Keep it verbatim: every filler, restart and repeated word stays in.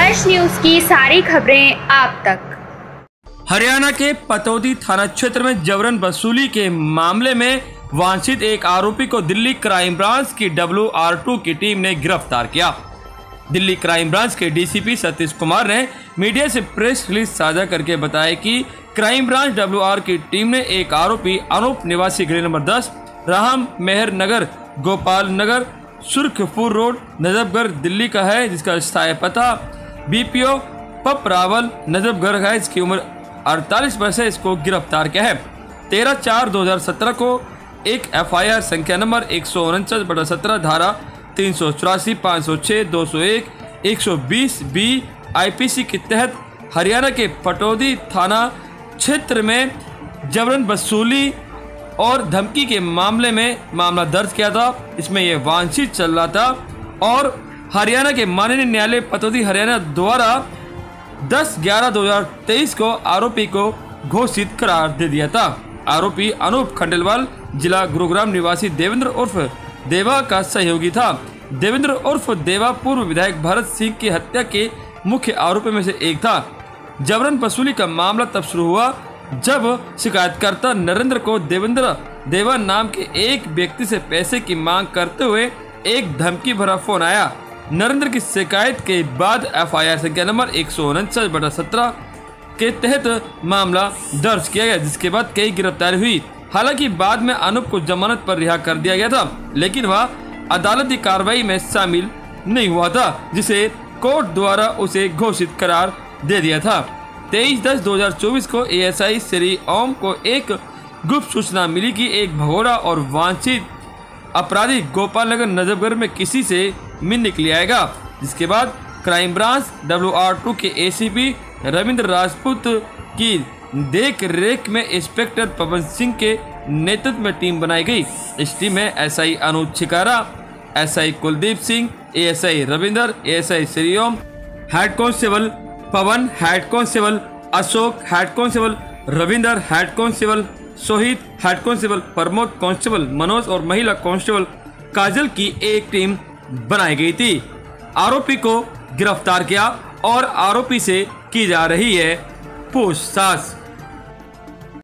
Fresh news की सारी खबरें आप तक। हरियाणा के पतौदी थाना क्षेत्र में जबरन वसूली के मामले में वांछित एक आरोपी को दिल्ली क्राइम ब्रांच की डब्ल्यू आर टू की टीम ने गिरफ्तार किया। दिल्ली क्राइम ब्रांच के D C P Satish Kumar ने मीडिया से प्रेस रिलीज साझा करके बताया कि क्राइम ब्रांच डब्ल्यू आर की टीम ने एक आरोपी अनूप निवासी गली नंबर दस राम मेहर नगर गोपाल नगर सुर्खपुर रोड नजफगढ़ दिल्ली का है, जिसका स्थायी पता बी पी ओ पप रावल नजफगढ़ है। इसकी उम्र अड़तालीस वर्ष है। इसको गिरफ्तार किया है। तेरह चार दो हजार सत्रह को एक एफ आई आर संख्या नंबर एक सौ उनचास बटा सत्रह धारा तीन सौ चौरासी पाँच सौ छः दो सौ एक एक सौ बीस बी आई पी सी के तहत हरियाणा के पटौदी थाना क्षेत्र में जबरन वसूली और धमकी के मामले में मामला दर्ज किया था। इसमें यह वांछित चल रहा था और हरियाणा के माननीय न्यायालय पतौदी हरियाणा द्वारा दस ग्यारह दो हजार तेईस को आरोपी को घोषित करार दे दिया था। आरोपी अनूप खंडेलवाल जिला गुरुग्राम निवासी देवेंद्र उर्फ देवा का सहयोगी था। देवेंद्र उर्फ देवा पूर्व विधायक भरत सिंह की हत्या के मुख्य आरोपियों में से एक था। जबरन वसूली का मामला तब शुरू हुआ जब शिकायतकर्ता नरेंद्र को देवेंद्र देवा नाम के एक व्यक्ति से पैसे की मांग करते हुए एक धमकी भरा फोन आया। नरेंद्र की शिकायत के बाद एफ आई आर संख्या नंबर एक सौ उनचास बटा सत्रह के तहत मामला दर्ज किया गया, जिसके बाद कई गिरफ्तारी हुई। हालांकि बाद में अनूप को जमानत पर रिहा कर दिया गया था, लेकिन वह अदालती कार्रवाई में शामिल नहीं हुआ था, जिसे कोर्ट द्वारा उसे घोषित करार दे दिया था। तेईस दस दो हजार चौबीस को ए एस आई श्री ओम को एक गुप्त सूचना मिली कि एक भगोड़ा और वांछित अपराधी गोपाल नगर नजफगढ़ में किसी से मिलने के लिए आएगा, जिसके बाद crime branch W R two के A C P Ravindra Rajput की देख रेख में इंस्पेक्टर पवन सिंह के नेतृत्व में टीम बनाई गई। इस टीम में S I Anuj Chhikara, S I Kuldeep Singh, A S I Ravinder, A S I Shriom, head constable Pawan, head constable Ashok, head constable Ravinder, head constable Sohit, head constable Pramod, constable Manoj और महिला कांस्टेबल काजल की एक टीम बनाई गई थी। आरोपी को गिरफ्तार किया और आरोपी से की जा रही है पूछताछ।